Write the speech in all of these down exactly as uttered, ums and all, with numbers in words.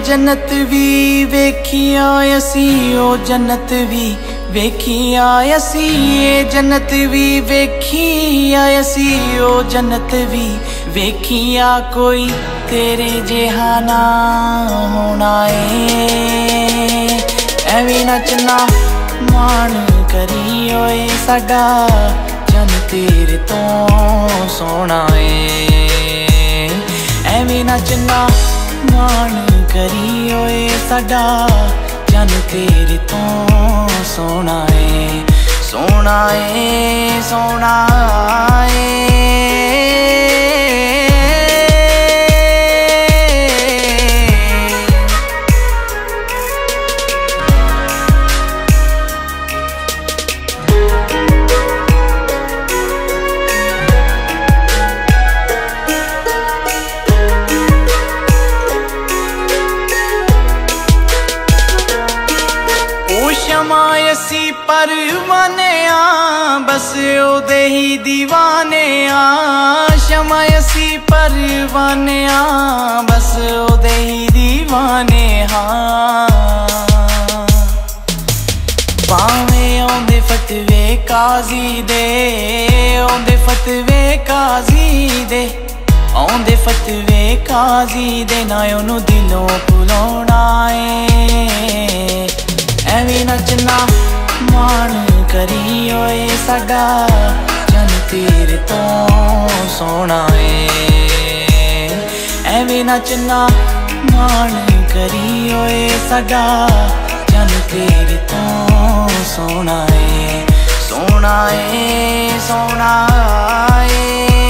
जन्नत भी वेखिया असी, ओ जन्नत भी वेखिया असी, ये जन्नत भी वेखिया असी, ओ जन्नत भी वेखिया। कोई तेरे जिहा ना होना ए, एवें नचना मान करी ओए साडा चन तेरे तो सोना ए, एवें नचना मान करी ओए साडा चन तेरे तो सोना ए, सोना ए, सोना ए। शमायसी परवाने आ बस ओदे ही दीवाने आ, शमायसी परवाने आ बस ओदे ही दीवाने हाँ। भावें आउंदे फतवे काजी दे, आउंदे फतवे काजी दे, आउंदे फतवे काजी दे, ना ओनू दिलों भुलाउणा ए, एवें नचना मान करी ओए साडा चन तेरे तो सोना ए, एवें नचना मान करी ओए साडा चन तेरे तो सोना ए, सोना ए, सोना ए।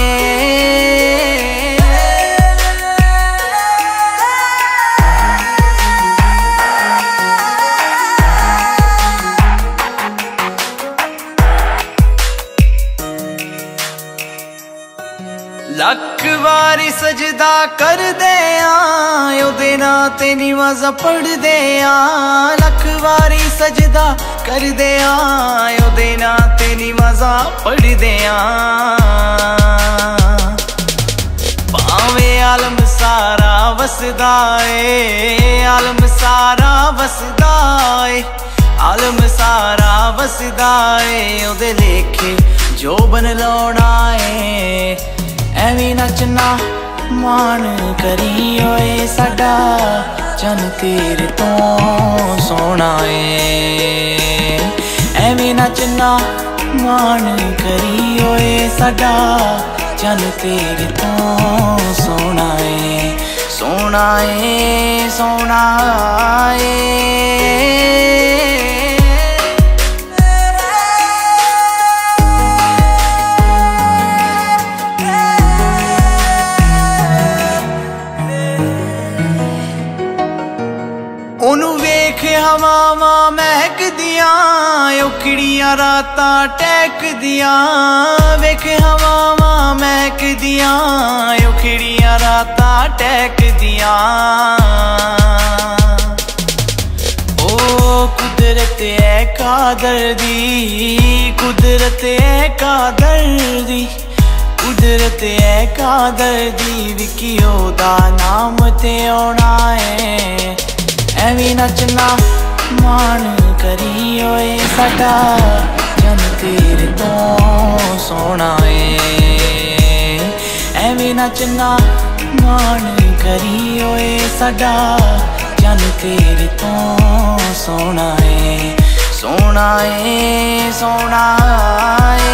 लख वारी सजदा कर दे ओदे नां ते नमाज़ां पढ़ दे, लख वारी सजदा कर दे ओदे नां ते नमाज़ां पढ़ दे। भावें आलम सारा वसदा ए, आलम सारा वसदा ए, आलम सारा वसदा ए, ओदे लेखे जो बन लाउणा ए, एवें नचना मान करी ओए साडा चन तेरे तो सोना ए, एवें नचना मान करी ओए साडा चन तेरे तो सोना ए, सोना ए, सोना ए। ओनू वेख हवावां महकदियां, उखड़ियां रातां टहकदियां, वेख हवावां महकदियां, उखड़ियां रातां टहकदियां। ओ कुदरत है कादर दी, कुदरत है कादर दी, कुदरत है कादर दी, विकी ओदा नाम ते आउणा ए, एवें नचना मान करी ओए साडा चन तेरे तो सोना ए, एवें नचना मान करी ओए साडा चन तेरे तो सोना ए, सोना ए, सोना ए।